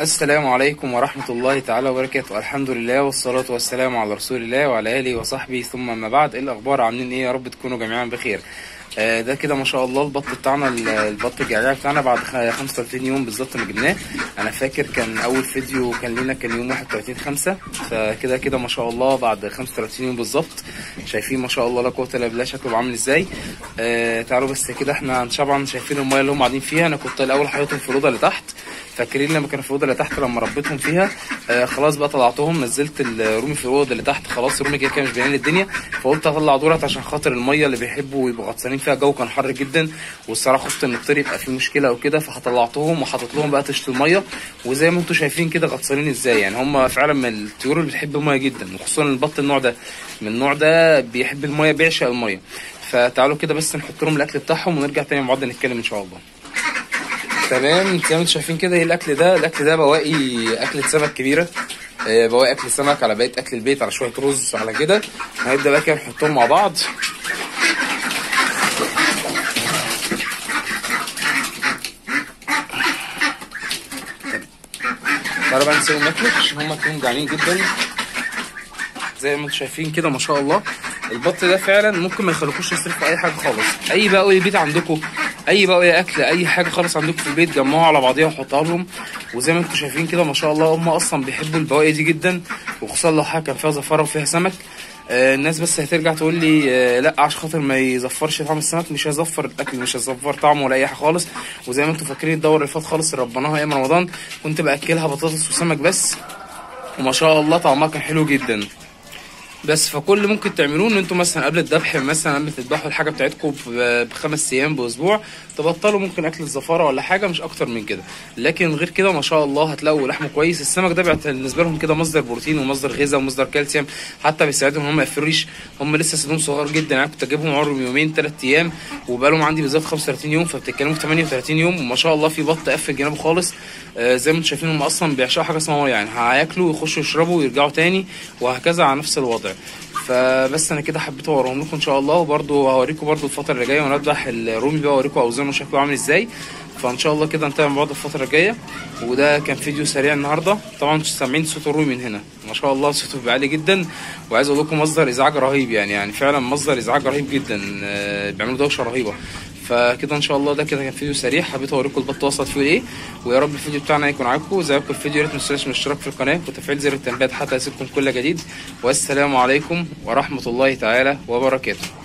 السلام عليكم ورحمة الله تعالى وبركاته. الحمد لله والصلاة والسلام على رسول الله وعلى آله وصحبه، ثم ما بعد. ايه الأخبار؟ عاملين ايه؟ يا رب تكونوا جميعا بخير. ده كده ما شاء الله البط بتاعنا، البط الجعجع بتاعنا بعد 35 يوم بالظبط ما جبناه. انا فاكر كان اول فيديو كان لينا كان يوم 31/5، فكده ما شاء الله بعد 35 يوم بالظبط. شايفين ما شاء الله لا قوة الا بالله شكله عامل ازاي. تعالوا بس كده، احنا طبعا شايفين المايه اللي هم قاعدين فيها. انا كنت الاول حاططهم في الاوضه اللي تحت، فاكرين لما كانوا في الاوضه اللي تحت لما ربيتهم فيها. خلاص بقى طلعتهم، نزلت الرومي في الاوضه اللي تحت. خلاص الرومي كده مش باين الدنيا، فقلت اطلع دولت عشان خاطر الميه اللي بيحبوا يبقوا غطسانين فيها. الجو كان حر جدا والصراحه خفت ان الطير يبقى فيه مشكله او كده، فطلعتهم وحطيت لهم بقى طشت الميه. وزي ما انتم شايفين كده غطسانين ازاي، يعني هم فعلا من الطيور اللي بتحب الميه جدا، وخصوصا البط النوع ده من النوع ده بيحب الميه، بيعشق الميه. فتعالوا كده بس نحط لهم الاكل بتاعهم ونرجع تاني مع بعض نتكلم ان شاء الله. تمام، زي ما انتم شايفين كده. ايه الاكل ده؟ الاكل ده بواقي اكله سمك كبيره، بواقي اكل سمك على بقيه اكل البيت، على شويه رز على كده. هنبدا بقى كده نحطهم مع بعض. تعالوا بقى نسيبهم ياكلوا عشان هم كانوا جعانين جدا. زي ما انتم شايفين كده ما شاء الله البط ده فعلا ممكن ما يخليكوش تصرفوا اي حاجه خالص. اي بقى بيت عندكم، اي بقى اكل، اي حاجه خالص عندكم في البيت جمعوها على بعضيها وحطها لهم. وزي ما انتم شايفين كده ما شاء الله هم اصلا بيحبوا البواقي دي جدا، وخصوصا لو حاجه كان فيها زفاره وفيها سمك. الناس بس هترجع تقول لي لا عشان خاطر ما يزفرش طعم السمك. مش هيزفر الاكل، مش هيزفر طعمه ولا اي حاجه خالص. وزي ما انتم فاكرين الدوره اللي فات خالص اللي ربناها ايام رمضان كنت باكلها بطاطس وسمك بس، وما شاء الله طعمها كان حلو جدا. بس فكل اللي ممكن تعملوه ان انتوا مثلا قبل الذبح، مثلا قبل تذبحوا الحاجه بتاعتكم ب5 ايام باسبوع تبطلوا ممكن اكل الزفاره ولا حاجه، مش اكتر من كده. لكن غير كده ما شاء الله هتلاقوا لحمه كويس. السمك ده بالنسبه لهم كده مصدر بروتين ومصدر غذاء ومصدر كالسيوم، حتى بيساعدهم ان هم يقفلوا ريش. هم لسه سنهم صغار جدا، يعني كنت اجيبهم عمرهم يومين 3 ايام، وبقى لهم عندي بالظبط 35 يوم، فبتتكلموا في 38 يوم. وما شاء الله في بط قفل جنابه خالص. زي ما انتم شايفين هم اصلا بيعشقوا حاجه اسمها ميه، يعني هياكلوا ويخشوا يشربوا ويرجعوا تاني وهكذا على نفس الوضع. فبس انا كده حبيت اوريهم لكم ان شاء الله، وبرده هوريكم برده الفتره اللي جايه ونذبح الرومي بقى، اوريكم اوزانه شكله عامل ازاي. فان شاء الله كده نتابع مع بعض الفتره الجايه. وده كان فيديو سريع النهارده. طبعا انتوا سامعين صوت الرومي من هنا ما شاء الله صوته بيبقى عالي جدا، وعايز اقول لكم مصدر ازعاج رهيب، يعني فعلا مصدر ازعاج رهيب جدا. بيعملوا دوشه رهيبه. فكده ان شاء الله ده كده كان فيديو سريع، حبيت اوريكم البط وصلت فيه ايه. ويا رب الفيديو بتاعنا يكون عاجبكم. اذا عجبكم الفيديو يا ريت ما تنسوش من الاشتراك في القناه وتفعيل زر التنبيهات حتى يصلكم كل جديد. والسلام عليكم ورحمه الله تعالى وبركاته.